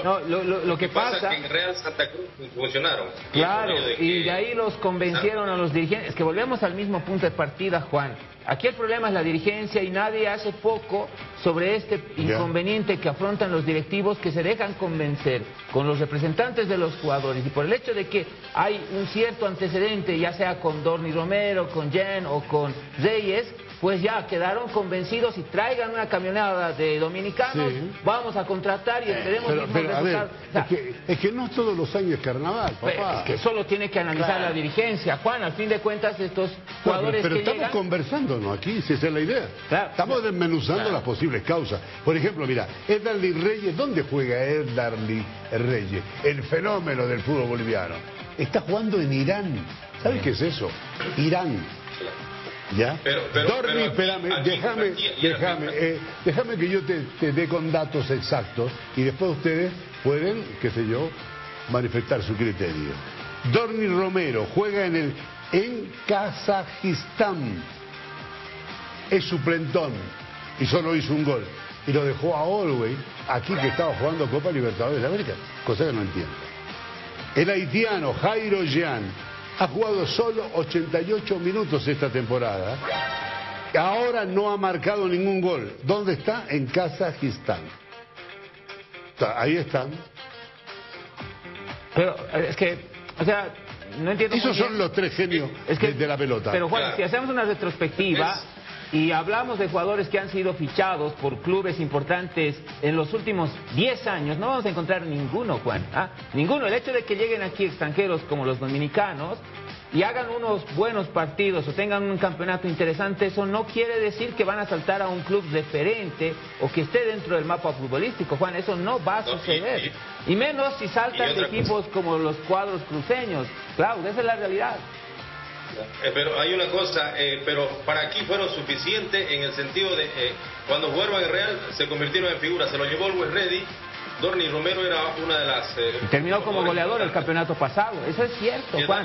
No, lo que pasa que en Real Santa Cruz funcionaron. Claro, y de ahí los convencieron a los dirigentes. Es que volvemos al mismo punto de partida, Juan. Aquí el problema es la dirigencia y nadie hace poco sobre este inconveniente que afrontan los directivos, que se dejan convencer con los representantes de los jugadores. Y por el hecho de que hay un cierto antecedente, ya sea con Dorni Romero, con Jen o con Reyes, pues ya quedaron convencidos y traigan una camionada de dominicanos, vamos a contratar y esperemos mismos resultados. O sea, es que no todos los años es carnaval, papá. Es que solo tiene que analizar la dirigencia, Juan. Al fin de cuentas, estos jugadores pero que estamos llegan... conversándonos aquí, si esa es la idea. Claro. Estamos desmenuzando las posibles causas. Por ejemplo, mira, Edarly Reyes, ¿dónde juega Edarly Reyes? El fenómeno del fútbol boliviano. Está jugando en Irán. ¿Sabes qué es eso? Irán. ¿Ya? Dorni, espérame, déjame que yo te dé con datos exactos y después ustedes pueden, qué sé yo, manifestar su criterio. Dorni Romero juega en Kazajistán, es suplentón y solo hizo un gol y lo dejó a Always aquí, que estaba jugando Copa Libertadores de América, cosa que no entiendo. El haitiano Jairo Jean ha jugado solo 88 minutos esta temporada. Ahora no ha marcado ningún gol. ¿Dónde está? En Kazajistán. Ahí están. Pero es que, o sea, no entiendo. Esos son los tres genios de la pelota. Pero Juan, si hacemos una retrospectiva y hablamos de jugadores que han sido fichados por clubes importantes en los últimos 10 años, no vamos a encontrar ninguno, Juan. Ninguno. El hecho de que lleguen aquí extranjeros como los dominicanos y hagan unos buenos partidos o tengan un campeonato interesante, eso no quiere decir que van a saltar a un club referente o que esté dentro del mapa futbolístico, Juan. Eso no va a suceder. Y menos si saltan de equipos como los cuadros cruceños. Claro, esa es la realidad. Pero hay una cosa, pero para aquí fueron suficientes en el sentido de cuando jugaron en Real se convirtieron en figuras, se lo llevó Always Ready. Dorni Romero era una de las... terminó como goleador el campeonato pasado, eso es cierto, Juan.